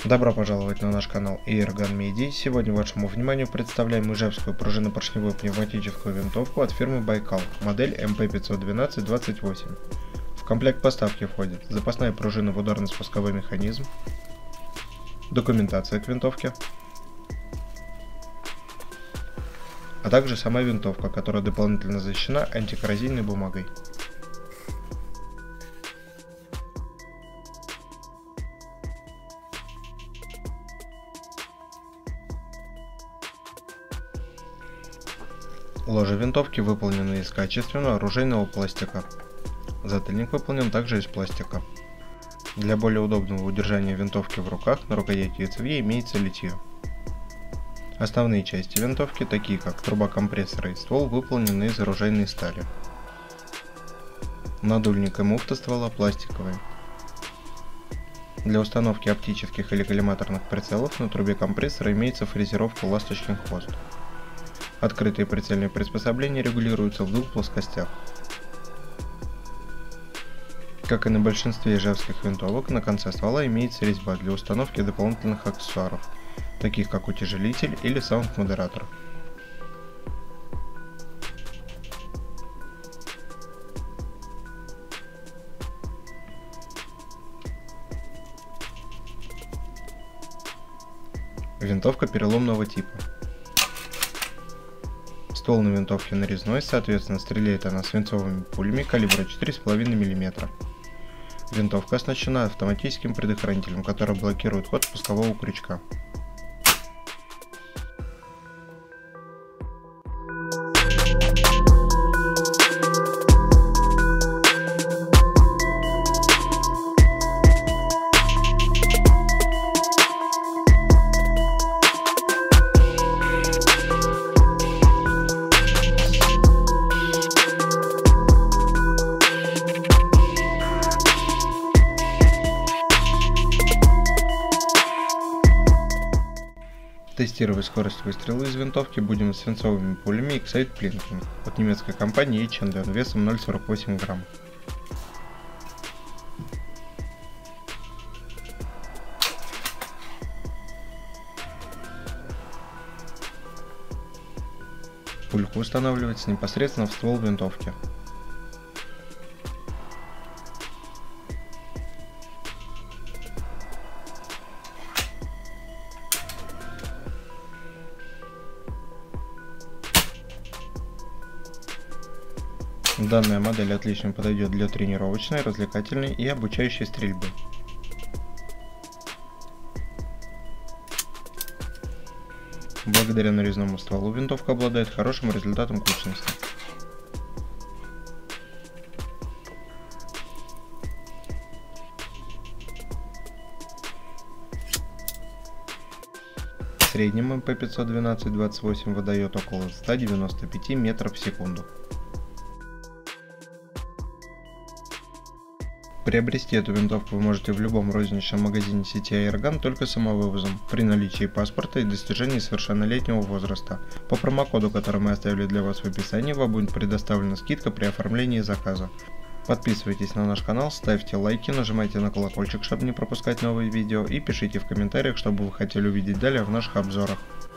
Добро пожаловать на наш канал Airgun Media. Сегодня вашему вниманию представляем ижевскую пружинно-поршневую пневматическую винтовку от фирмы Байкал, модель МП512-28. В комплект поставки входит запасная пружина в ударно-спусковой механизм, документация к винтовке, а также сама винтовка, которая дополнительно защищена антикоррозийной бумагой. Ложе винтовки выполнено из качественного оружейного пластика. Затыльник выполнен также из пластика. Для более удобного удержания винтовки в руках на рукояти и цевье имеется литье. Основные части винтовки, такие как труба компрессора и ствол, выполнены из оружейной стали. Надульник и муфта ствола пластиковые. Для установки оптических или коллиматорных прицелов на трубе компрессора имеется фрезеровка «Ласточкин хвост». Открытые прицельные приспособления регулируются в двух плоскостях. Как и на большинстве ижевских винтовок, на конце ствола имеется резьба для установки дополнительных аксессуаров, таких как утяжелитель или саунд-модератор. Винтовка переломного типа. Ствол на винтовке нарезной, соответственно, стреляет она свинцовыми пулями калибра 4,5 мм. Винтовка оснащена автоматическим предохранителем, который блокирует ход спускового крючка. Тестировать скорость выстрела из винтовки будем с свинцовыми пулями Excite Plinking от немецкой компании H&N весом 0,48 грамм. Пульку устанавливается непосредственно в ствол винтовки. Данная модель отлично подойдет для тренировочной, развлекательной и обучающей стрельбы. Благодаря нарезному стволу винтовка обладает хорошим результатом кучности. В среднем МП512-28 выдает около 195 метров в секунду. Приобрести эту винтовку вы можете в любом розничном магазине сети Airgun только самовывозом, при наличии паспорта и достижении совершеннолетнего возраста. По промокоду, который мы оставили для вас в описании, вам будет предоставлена скидка при оформлении заказа. Подписывайтесь на наш канал, ставьте лайки, нажимайте на колокольчик, чтобы не пропускать новые видео, и пишите в комментариях, что бы вы хотели увидеть далее в наших обзорах.